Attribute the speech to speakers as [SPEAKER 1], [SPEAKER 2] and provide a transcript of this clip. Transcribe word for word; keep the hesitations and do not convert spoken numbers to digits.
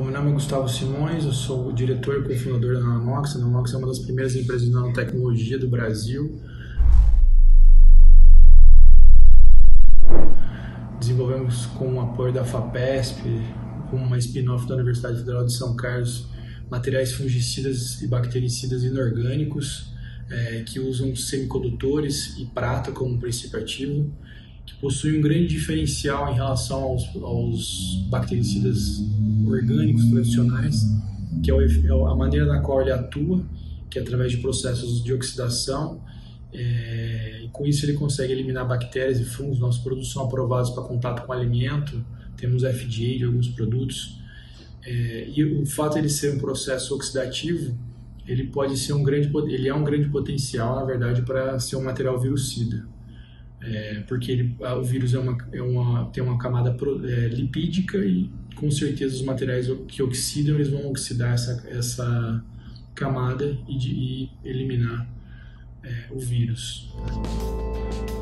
[SPEAKER 1] meu nome é Gustavo Simões, eu sou o diretor e cofundador da Nanox. A Nanox é uma das primeiras empresas de nanotecnologia do Brasil. Desenvolvemos com o apoio da FAPESP, com uma spin-off da Universidade Federal de São Carlos, materiais fungicidas e bactericidas inorgânicos é, que usam semicondutores e prata como princípio ativo, que possuem um grande diferencial em relação aos, aos bactericidas orgânicos tradicionais, que é, o, é a maneira na qual ele atua, que é através de processos de oxidação, é, e com isso ele consegue eliminar bactérias e fungos. Nossos produtos são aprovados para contato com alimento, temos F D A de alguns produtos, é, e o fato de ele ser um processo oxidativo, ele pode ser um grande, ele é um grande potencial, na verdade, para ser um material virucida. É, porque ele, o vírus é uma, é uma, tem uma camada pro, é, lipídica e com certeza os materiais que oxidam, eles vão oxidar essa, essa camada e, de, e eliminar é, o vírus.